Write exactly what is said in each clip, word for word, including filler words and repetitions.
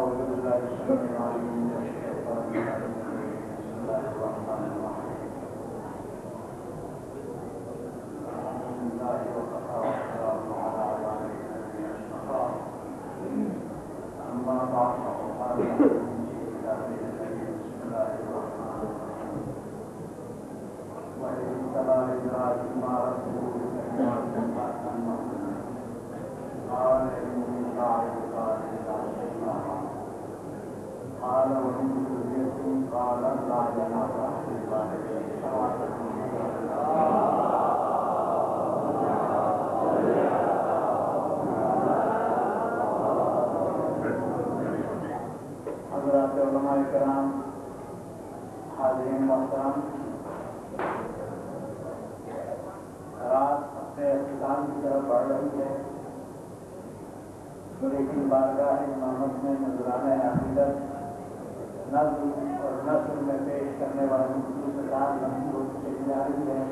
لیکن بارگاہ امامت میں نذرانہ عقیدت نظم اور نثر میں پیش کرنے والی سرکار محمود سے جاری ہے،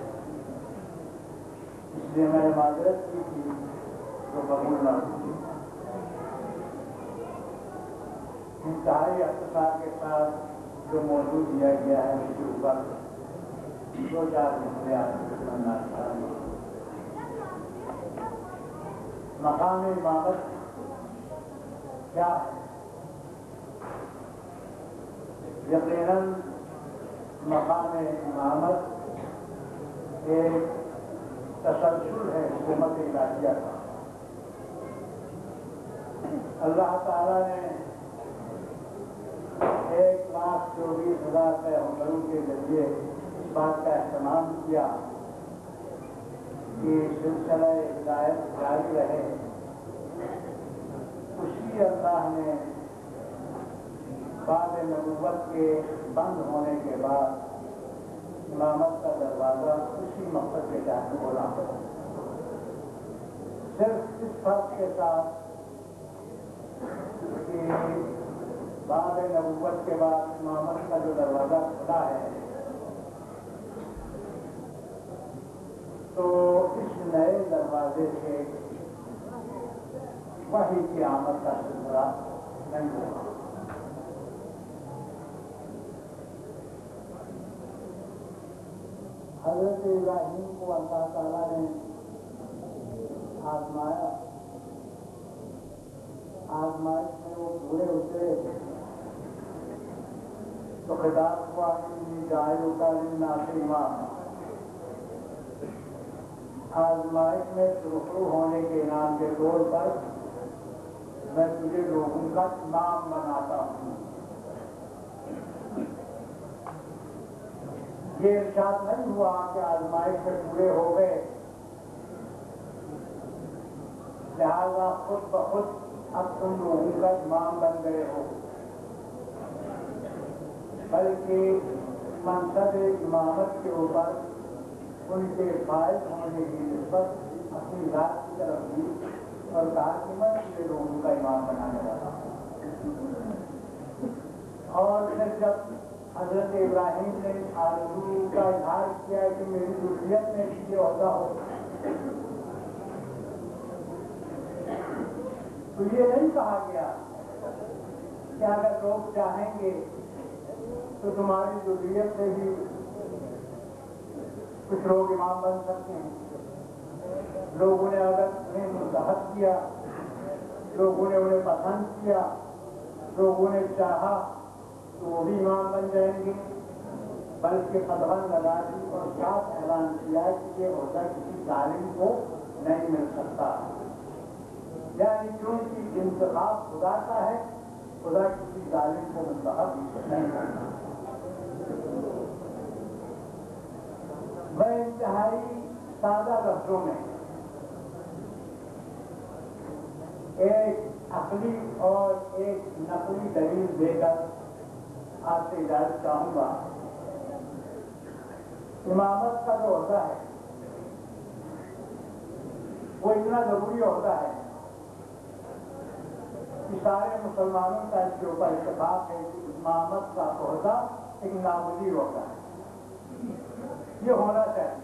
اس لیے میں نے معذرت کی تھی تو قبول نہ ہوئی۔ انتہائی اختصار کے ساتھ جو موضوع دیا گیا ہے اس کے اوپر دو چار مسئلے آپ کو سمجھنا چاہیے۔ مقام امامت کیا ہے؟ یقیناً مقام امامت ایک تسلسل ہے حکومت الہیہ کا۔ اللہ تعالیٰ نے ایک لاکھ چوبیس ہزار پیغمبروں کے ذریعے اس بات کا اہتمام کیا کہ سلسلہ ہدایت جاری رہے۔ اسی اللہ نے بعد نبوت کے بند ہونے کے بعد امامت کا دروازہ اسی مقصد کے تحت کھولا، صرف اس فرق کے ساتھ کہ بعد نبوت کے بعد امامت کا جو دروازہ کھلا ہے تو اس نئے دروازے سے وحی کی آمد کا سلسلہ نہیں ہوگا۔ حضرت ابراہیم کو اللہ تعالیٰ نے آزمایا، آزمائش میں وہ پورے اترے تو خطاب ہوا کہ جائے کا للناس امام۔ آزمائش میں سرخرو ہونے کے انعام کے طور پر میں تجھے لوگوں کا امام بناتا ہوں۔ یہ ارشاد نہیں ہوا کہ آزمائش میں پورے ہو گئے لہذا خود بخود اب تم لوگوں کا امام بن گئے ہو، بلکہ منصب امامت کے اوپر ان کے فائز ہونے کی نسبت اپنی ذات کی طرف دی اور کہا کہ میں تجھے لوگوں کا امام بنانے والا ہوں۔ اور پھر جب حضرت ابراہیم نے آرزو کا اظہار کیا کہ میری ذریت میں بھی یہ عہدہ ہو، تو یہ نہیں کہا گیا کہ اگر لوگ چاہیں گے تو تمہاری ذریت سے بھی کچھ لوگ امام بن سکتے ہیں۔ لوگوں نے اگر انہیں منتخب کیا، لوگوں نے انہیں پسند کیا، لوگوں نے چاہا تو وہ بھی امام بن جائیں گے، بلکہ قدغن لگا دی اور صاف اعلان کیا کہ یہ عہدہ کسی ظالم کو نہیں مل سکتا، یعنی چونکہ انتخاب خدا کا ہے، خدا کسی ظالم کو منتخب نہیں کرتا۔ میں انتہائی سادہ لفظوں میں ایک عقلی اور ایک نقلی دلیل دے کر آپ سے اجازت چاہوں گا۔ امامت کا جو عہدہ ہے وہ اتنا ضروری عہدہ ہے کہ سارے مسلمانوں کا اس کے اوپر اتفاق ہے کہ امامت کا عہدہ ایک نامزیر عہدہ ہے، یہ ہونا چاہیے،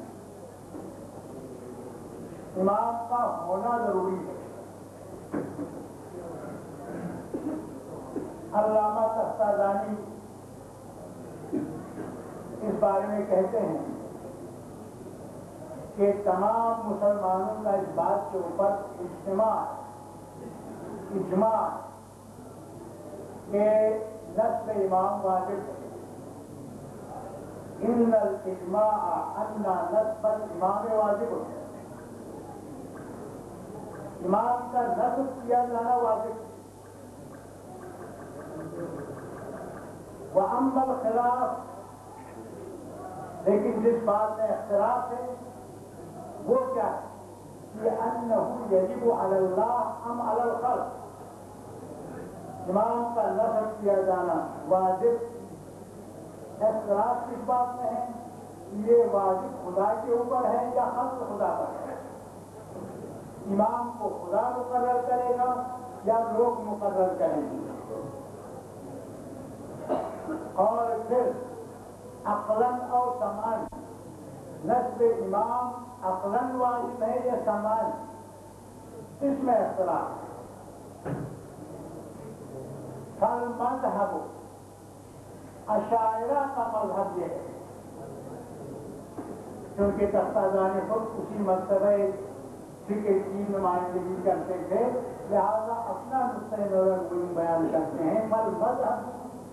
امام کا ہونا ضروری ہے۔ علامہ تفتازانی اس بارے میں کہتے ہیں کہ تمام مسلمانوں کا اس بات کے اوپر اجتماع اجماع کہ نصب امام واجب ہے. ان الاجماع ان نصب الامام واجب ہے. امام کا نصب کیا جانا واجب ہے. وَأَمَّا الْخِلَافُ لیکن جس بات میں اختلاف ہے وہ کیا ہے کہ أَنَّهُ يَجِبُ عَلَى اللَّهِ أَمْ عَلَى الْخَلْقِ. امام کا نصب کیا جانا واجب. اختلاف کس بات میں ہے؟ یہ واجب خدا کے اوپر ہے یا خلق خدا پر ہے؟ امام کو خدا مقرر کرے گا یا لوگ مقرر کریں گے؟ اور پھر عقلاً اور سماً نصب امام عقلاً واجب ہے یا سماً؟ اس میں اختلاف ہے. فالمذہب اشاعرہ کا مذہب یہ ہے کیونکہ تفتازانی خود اسی مرتبہ فکر کی نمائندگی کرتے تھے لہذا اپنا نقطۂ نظر وہی بیان کرتے ہیں. فالمذہب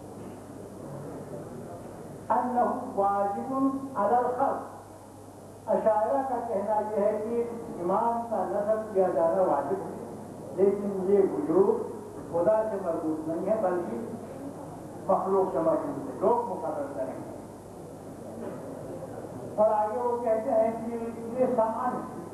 انہ واجب علی الخلق. اشاعرہ کا کہنا یہ ہے کہ امام کا نصب کیا جانا واجب ہے لیکن یہ وجوب خدا سے مربوط نہیں ہے بلکہ مخلوق سے مربوط ہے. لوگ مقرر کریں گے. اور آگے وہ کہتے ہیں کہ یہ سامان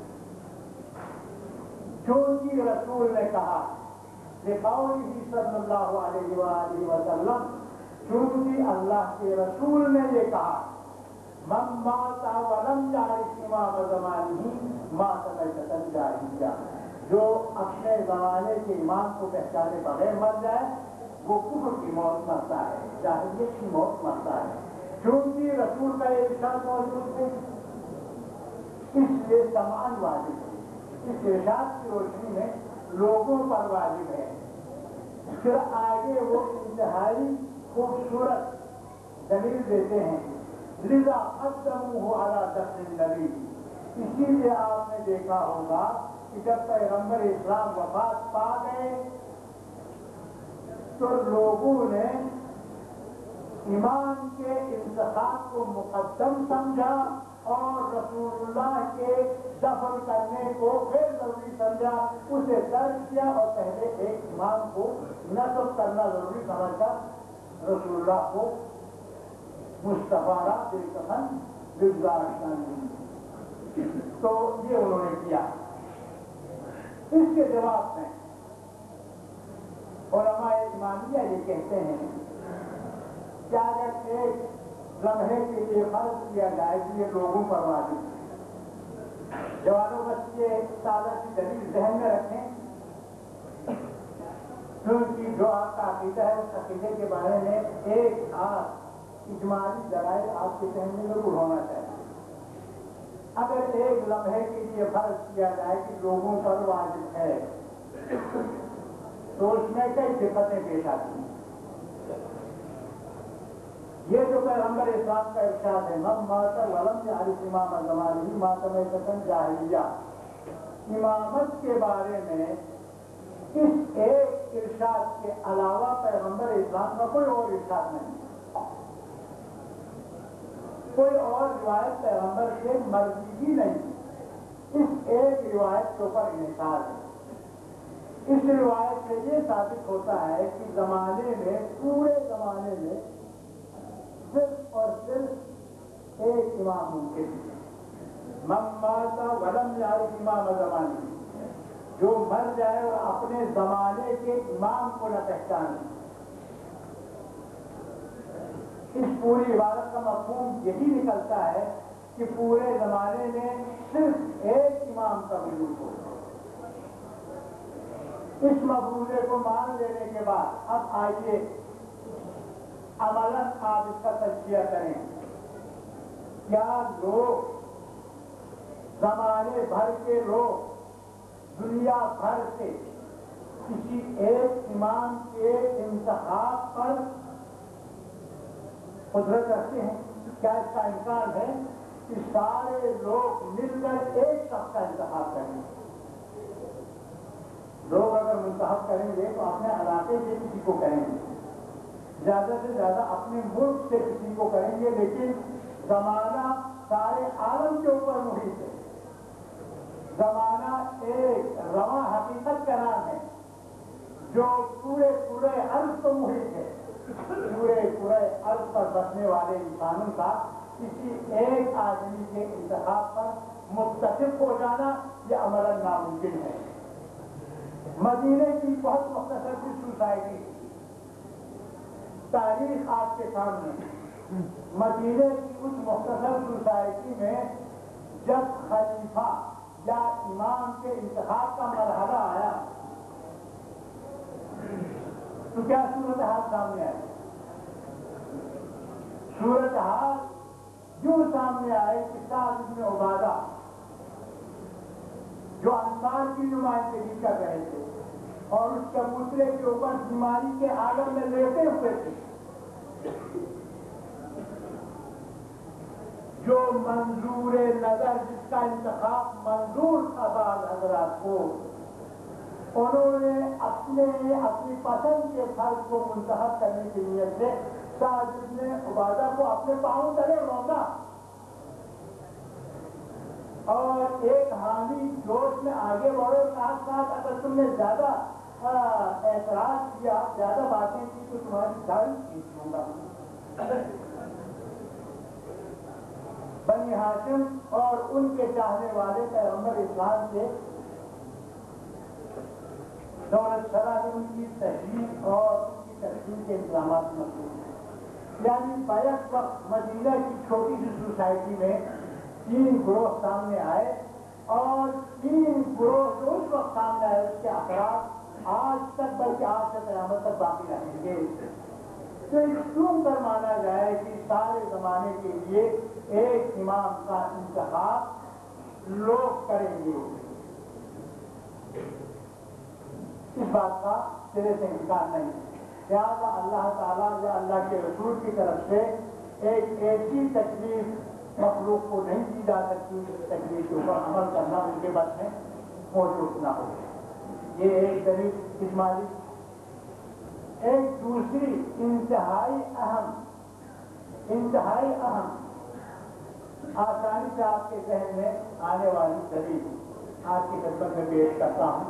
چونکہ رسول نے کہا لقوله صلی اللہ علیہ وآلہ وسلم چونکہ اللہ کے رسول نے یہ کہا من مات ولم یعرف امام زمانہ مات میتۃ جاہلیہ. جو اپنے زمانے کے امام کو پہچانے بغیر مر جائے وہ کفر کی موت مرتا ہے, جاہلیت کی موت مرتا ہے. چونکہ رسول کا یہ ارشاد موجود ہے اس لیے سمان واجب ہے. اس ارشاد کی روشنی میں لوگوں پر واجب ہے. پھر آگے وہ انتہائی خوبصورت دلیل دیتے ہیں لذا قدموه على دفن النبی. اسی لیے آپ نے دیکھا ہوگا کہ جب پیغمبر اسلام وفات پا گئے تو لوگوں نے امام کے انتخاب کو مقدم سمجھا اور رسول اللہ کے دفن کرنے کو غیر ضروری سمجھا, اسے ترک کیا اور پہلے ایک امام کو نصب کرنا ضروری سمجھ کر رسول اللہ کو مصطفیٰ بالکفن گزارشان دی. تو یہ انہوں نے کیا. اس کے جواب میں علماء امامیہ یہ کہتے ہیں کہ اگر ایک لمحے کے لیے فرض کیا جائے کہ یہ لوگوں پر واجب ہے, جوانوں بس یہ سادہ سی دلیل ذہن میں رکھیں کیونکہ جو آپ کا عقیدہ ہے اس عقیدے کے بارے میں ایک آدھ اجمالی دلائل آپ کے ذہن میں ضرور ہونا چاہیے. اگر ایک لمحے کے لیے فرض کیا جائے کہ لوگوں پر واجب ہے تو اس میں کئی دقتیں پیش آتی ہیں. یہ جو پیغمبر اسلام کا ارشاد ہے من مات ولم یعرف امام زمانہ مات میتۃ جاہلیہ, امامت کے بارے میں اس ایک ارشاد کے علاوہ پیغمبر اسلام کا کوئی اور ارشاد نہیں, کوئی اور روایت پیغمبر سے مرضی ہی نہیں. اس ایک روایت کے اوپر انحصار ہے. اس روایت سے یہ ثابت ہوتا ہے کہ زمانے میں پورے زمانے میں صرف اور صرف ایک امام ممکن ہے. من مات ولم یعرف امام زمانہ, جو مر جائے اور اپنے زمانے کے امام کو نہ پہچانے. اس پوری عبارت کا مفہوم یہی نکلتا ہے کہ پورے زمانے میں صرف ایک امام کا وجود ہو. اس مفروضے کو مان لینے کے بعد اب آئیے عملاً آپ اس کا تجزیہ کریں. کیا لوگ زمانے بھر کے لوگ دنیا بھر سے کسی ایک امام کے انتخاب پر قدرت رکھتے ہیں؟ کیا اس کا امکان ہے کہ سارے لوگ مل کر ایک شخص کا انتخاب کریں؟ لوگ اگر منتخب کریں گے تو اپنے علاقے سے کسی کو کریں گے، زیادہ سے زیادہ اپنے ملک سے کسی کو کریں گے، لیکن زمانہ سارے عالم کے اوپر محیط ہے۔ زمانہ ایک رواں حقیقت کا نام ہے جو پورے پورے عرض کو محیط ہے۔ پورے پورے عرض پر بسنے والے انسانوں کا کسی ایک آدمی کے انتخاب پر متفق ہو جانا یہ عملاً ناممکن ہے۔ مدینے کی بہت مختصر سی سوسائٹی، تاریخ آپ کے سامنے، مدینے کی اس مختصر سوسائٹی میں جب خلیفہ یا امام کے انتخاب کا مرحلہ آیا تو کیا صورتحال سامنے آئی؟ صورتحال یوں سامنے آئے کہ سعد بن عبادہ جو انصار کی نمائندگی کر رہے تھے اور اس چبوترے کے اوپر بیماری کے عالم میں لیٹے ہوئے تھے، جو منظور نظر جس کا انتخاب منظور تھا بعض حضرات کو، انہوں نے اپنے اپنی پسند کے فرد کو منتخب کرنے کی نیت سے سعد بن عبادہ کو اپنے پاؤں تلے روندا اور ایک حامی جوش میں آگے بڑھو، ساتھ ساتھ اگر تم نے زیادہ اعتراض کیا، زیادہ باتیں کی تو تمہاری داڑھی کھینچ لوں گا۔ بنی ہاشم اور ان کے چاہنے والے پیغمبر اسلام کے دولت شرح میں ان کی تشریح اور ان کی تقسیم کے انتظامات مطلوب ہیں۔ یعنی بیک وقت مدینہ کی چھوٹی سی سوسائٹی میں تین گروہ سامنے آئے اور تین گروہ جو اس وقت سامنے آئے اس کے اثرات آج تک بلکہ آج سے قیامت تک باقی رہیں گے۔ تو اس کیوں پر مانا جائے کہ سارے زمانے کے لیے ایک امام کا انتخاب لوگ کریں گے، اس بات کا سرے سے انکار نہیں ہے۔ لہٰذا اللہ تعالیٰ یا اللہ کے رسول کی طرف سے ایک ایسی تکلیف مخلوق کو نہیں دی جا سکتی اس تکلیف کے اوپر عمل کرنا ان کے بس میں موجود نہ ہو۔ یہ ایک دلیل اجمالی۔ ایک دوسری انتہائی اہم انتہائی اہم آسانی سے آپ کے ذہن میں آنے والی دلیل آپ کی خدمت میں پیش کرتا ہوں۔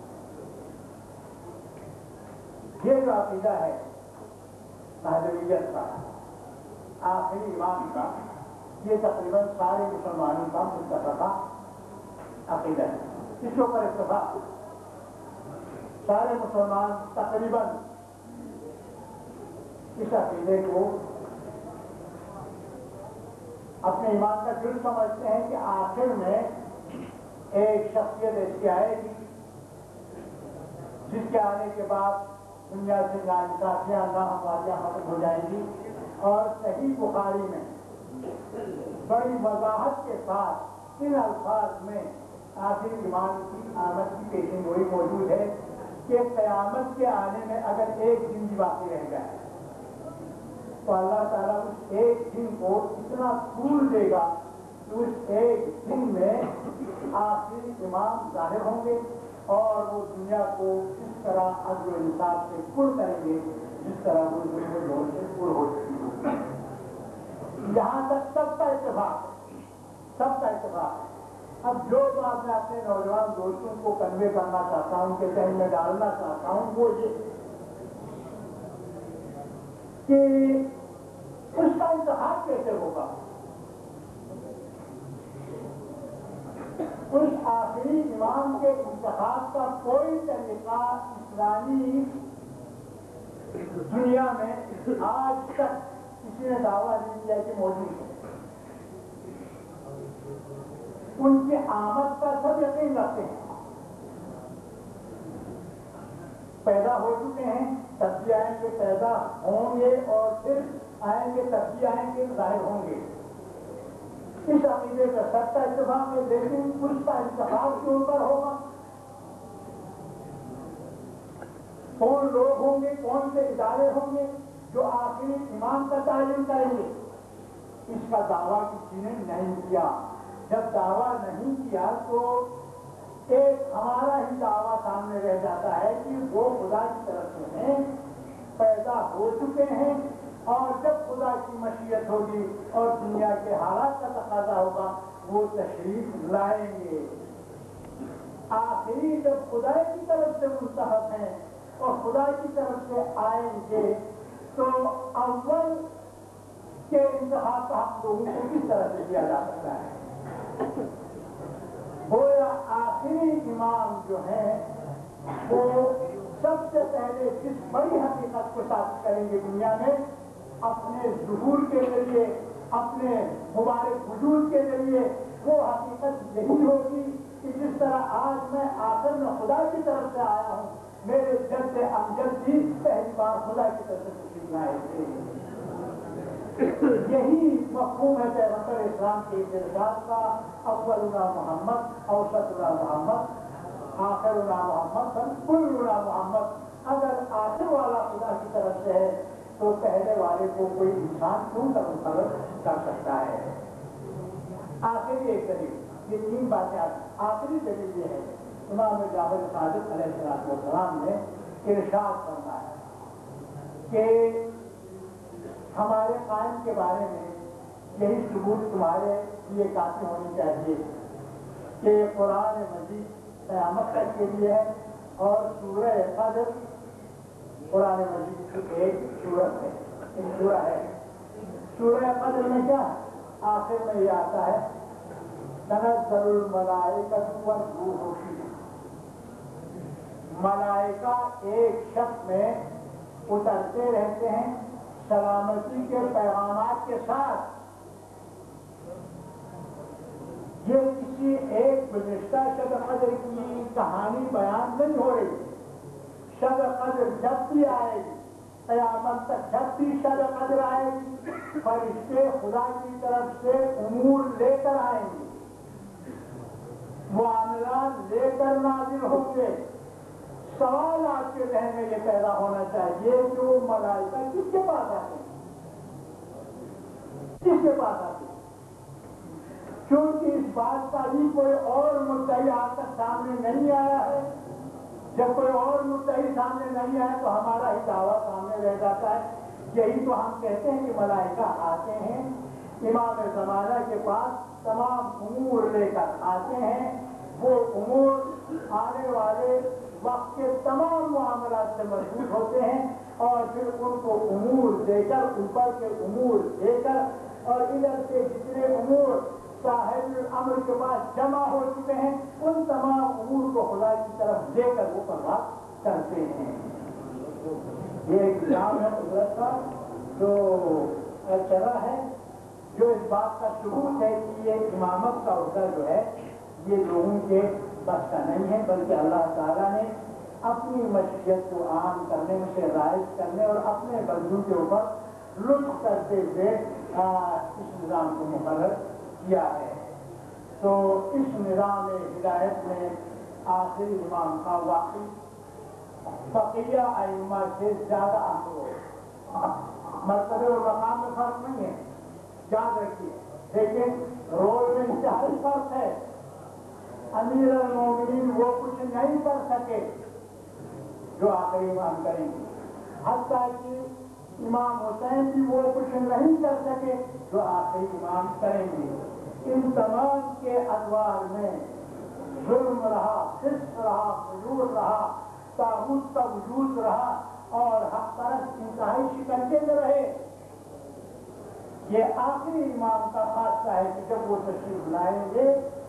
یہ جو عقیدہ ہے مہدویت کا، آخری امام کا، یہ تقریباً سارے مسلمانوں کا متفقہ عقیدہ ہے، اس کے اوپر اتفاق سارے مسلمان تقریباً اس عقیدے کو اپنے ایمان کا جرم سمجھتے ہیں کہ آخر میں ایک شخصیت ایسی آئے گی جس کے آنے کے بعد دنیا سے ناانصافیاں ناہمواریاں ختم ہو جائیں گی، اور صحیح بخاری میں بڑی وضاحت کے ساتھ ان الفاظ میں آخر ایمان کی آمد کی پیشن گوئی موجود ہے کہ قیامت کے آنے میں اگر ایک دن بھی باقی رہ جائے تو اللہ تعالیٰ اس ایک دن کو اتنا طول دے گا کہ اس ایک دن میں آخری امام ظاہر ہوں گے اور وہ دنیا کو اس طرح عدل و انصاف سے پر کریں گے جس طرح وہ ظلم و جور سے پر ہو چکی ہے۔ یہاں تک سب کا اتفاق ہے، سب کا اتفاق ہے۔ اب جو بات میں اپنے نوجوان دوستوں کو کنوے کرنا چاہتا ہوں، ان کے ذہن میں ڈالنا چاہتا ہوں، وہ یہ کہ اس کا انتخاب کیسے ہوگا؟ اس آخری امام کے انتخاب کا کوئی طریقہ اسلامی دنیا میں آج تک کسی نے دعویٰ نہیں کیا کہ موجود ہے۔ ان کی آمد پر سب یقین رکھتے ہیں، پیدا ہو چکے ہیں، تب بھی آئیں گے، پیدا ہوں گے اور پھر آئیں گے، تب بھی آئیں گے، ظاہر ہوں گے۔ اس عقیدے کا سب کا اتفاق ہے، لیکن اس کا انتخاب کیوں پر ہوگا؟ کون لوگ ہوں گے، کون سے ادارے ہوں گے جو آخری امام کا تعین کریں گے؟ اس کا دعویٰ کسی نے نہیں کیا۔ جب دعویٰ نہیں کیا تو ایک ہمارا ہی دعویٰ سامنے رہ جاتا ہے کہ وہ خدا کی طرف سے ہیں، پیدا ہو چکے ہیں، اور جب خدا کی مشیت ہوگی اور دنیا کے حالات کا تقاضا ہوگا وہ تشریف لائیں گے۔ آخری جب خدا کی طرف سے منتخب ہیں اور خدا کی طرف سے آئیں گے تو اول کے انتخاب کا ہم لوگوں کو کس طرح سے کیا جا سکتا ہے؟ گویا آخری امام جو ہیں وہ سب سے پہلے جس بڑی حقیقت کو ثابت کریں گے دنیا میں، اپنے ظہور کے ذریعے، اپنے مبارک وجود کے ذریعے، وہ حقیقت یہی ہوگی کہ جس طرح آج میں آخر میں خدا کی طرف سے آیا ہوں، میرے جد امجد بھی پہلی بار خدا کی طرف سے تشریف لائے تھے۔ یہی مفہوم ہے پیغمبر اسلام کے ارشاد کا، اولنا محمد، اوسطنا محمد، آخرنا محمد، کلنا محمد۔ اگر آخر والا خدا کی طرف سے ہے تو پہلے والے کو کوئی انسان کیوں کر مقرر کر سکتا ہے؟ آخری ایک دلیل، یہ تین باتیں آخری دلیل یہ ہے، امام جعفر صادق علیہ السلام نے ارشاد فرمایا کہ ہمارے قائم کے بارے میں یہی ثبوت تمہارے لیے کافی ہونی چاہیے کہ قرآن مجید قیامت تک کے لیے ہے، اور سورہ قدر قرآن مجید کی ایک سورت ہے، ایک سورہ ہے۔ سورہ قدر میں کیا آخر میں یہ آتا ہے، تنزل الملائکۃ والروح فیہا، ملائکہ ایک شخص میں اترتے رہتے ہیں سلامتی کے پیغامات کے ساتھ۔ یہ کسی ایک گزشتہ شب قدر کی کہانی بیان نہیں ہو رہی۔ شب قدر جب بھی آئے گی، قیامت تک جب بھی شب قدر آئے گی، فرشتے خدا کی طرف سے امور لے کر آئیں گے، معاملات لے کر نازل ہوں گے۔ سوال آپ کے ذہن میں یہ پیدا ہونا چاہیے کہ وہ ملائکہ کس کے پاس آتے ہیں؟ کس کے پاس آتے ہیں؟ کیونکہ اس بات کا بھی کوئی اور مدعی آج تک سامنے نہیں آیا ہے۔ جب کوئی اور مدعی سامنے نہیں آیا تو ہمارا ہی دعویٰ سامنے رہ جاتا ہے۔ یہی تو ہم کہتے ہیں کہ ملائکہ آتے ہیں امام زمانہ کے پاس، تمام امور لے کر آتے ہیں، وہ امور آنے والے وقت کے تمام معاملات سے مربوط ہوتے ہیں، اور پھر ان کو امور دے کر، اوپر کے امور دے کر، اور ادھر سے جتنے امور صاحب الامر کے پاس جمع ہو چکے ہیں ان تمام امور کو خدا کی طرف لے کر وہ پرواز کرتے ہیں۔ یہ ایک نظام ہے قدرت کا جو چلا ہے، جو اس بات کا ثبوت ہے کہ یہ امامت کا عہدہ جو ہے یہ لوگوں کے بس کا نہیں ہے، بلکہ اللہ تعالیٰ نے اپنی مشیت کو عام کرنے میں سے رائج کرنے اور اپنے بندوں کے اوپر لطف کرتے ہوئے اس نظام کو مقرر کیا ہے۔ تو اس نظام ہدایت میں آخری امام کا واقعی بقیہ ائمہ سے زیادہ اہم ہو۔ مرتبے اور مقام میں فرق نہیں ہے، یاد رکھیے، لیکن رول میں انتہائی فرق ہے۔ امیر المومنین وہ کچھ نہیں کر سکے جو آخری امام کریں گے، حتیٰ کہ امام حسین بھی وہ کچھ نہیں کر سکے جو آخری امام کریں گے۔ ان تمام کے ادوار میں ظلم رہا، فسق رہا، فجور رہا، طاغوت کا وجود رہا، اور حق پرست انتہائی شکنجے میں رہے۔ یہ آخری امام کا خاصہ ہے کہ جب وہ تشریف لائیں گے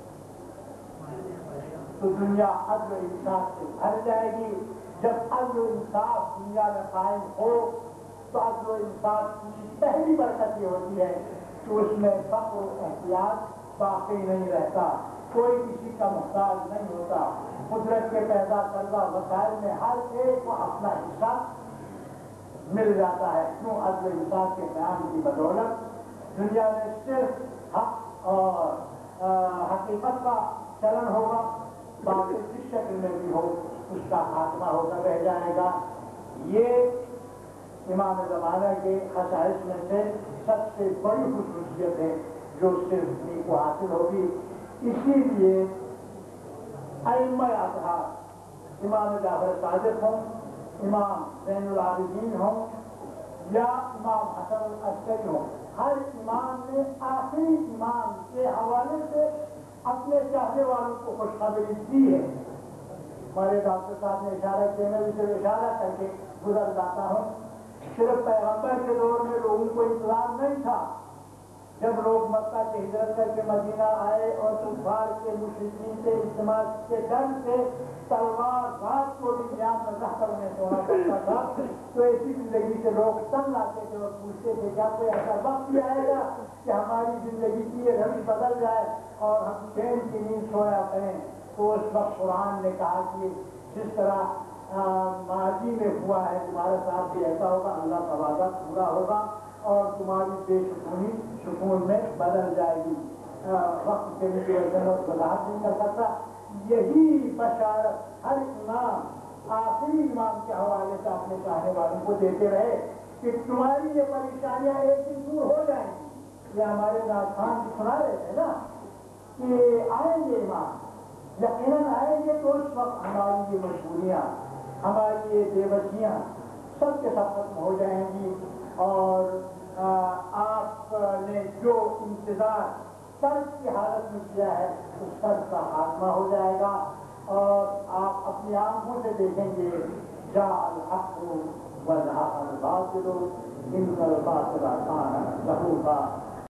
تو دنیا عدل و انصاف سے بھر جائے گی۔ جب عدل و انصاف دنیا میں قائم ہو تو عدل و انصاف کی پہلی برکت یہ ہوتی ہے کہ اس میں فقر و احتیاط باقی نہیں رہتا، کوئی کسی کا محتاج نہیں ہوتا، قدرت کے پیدا کردہ وسائل میں ہر ایک کو اپنا حصہ مل جاتا ہے۔ کیوں؟ عدل و انصاف کے قیام کی بدولت دنیا میں صرف حق اور حقیقت کا چلن ہوگا، باقی جس شکل میں بھی ہو اس کا خاتمہ ہو کر رہ جائے گا۔ یہ امام زمانہ کے خصائص میں سے سب سے بڑی خصوصیت ہے جو صرف انہیں کو حاصل ہوگی. اسی لیے ائمہ اطہار امام جعفر صادق ہوں، امام زین العابدین ہوں یا امام حسن العسکری ہوں، ہر امام نے آخری امام کے حوالے سے اپنے چاہنے والوں کو خوشخبری دی ہے. ہمارے ڈاکٹر صاحب نے اشارہ کیا، میں بھی صرف اشارہ کر کے گزر جاتا ہوں. صرف پیغمبر کے دور میں لوگوں کو انتظام نہیں تھا. جب لوگ مکہ سے ہجرت کر کے مدینہ آئے اور کفار کے مشرکین کے اجتماع کے ڈر سے تلوار رات کو بھی جان میں رہ کر انہیں سونا پڑتا تھا، تو ایسی زندگی سے لوگ تنگ آتے تھے اور پوچھتے تھے کیا کوئی ایسا وقت بھی آئے گا کہ ہماری زندگی کی یہ روش بدل جائے اور ہم چین کی نیند سویا کریں. تو اس وقت قرآن نے کہا کہ جس طرح ماضی میں ہوا ہے تمہارے ساتھ بھی ایسا ہوگا، اللہ کا وعدہ پورا ہوگا اور تمہاری بے سکونی سکون میں بدل جائے گی. وقت کے لیے وضاحت نہیں کر سکتا. یہی بشارت ہر امام آخری امام کے حوالے سے اپنے چاہنے والوں کو دیتے رہے کہ تمہاری یہ پریشانیاں ایک دن دور ہو جائیں گی. یہ ہمارے ناخوان سنا رہے تھے نا کہ آئیں گے امام، یقیناً آئیں گے تو اس وقت ہماری یہ مجبوریاں، ہماری یہ بے بسیاں سب کے سب ختم ہو جائیں گی اور آپ نے جو انتظار قرض کی حالت میں کیا ہے اس قرض کا خاتمہ ہو جائے گا اور آپ اپنی آنکھوں سے دیکھیں گے جاء الحق وزهق الباطل ان الباطل كان زهوقا.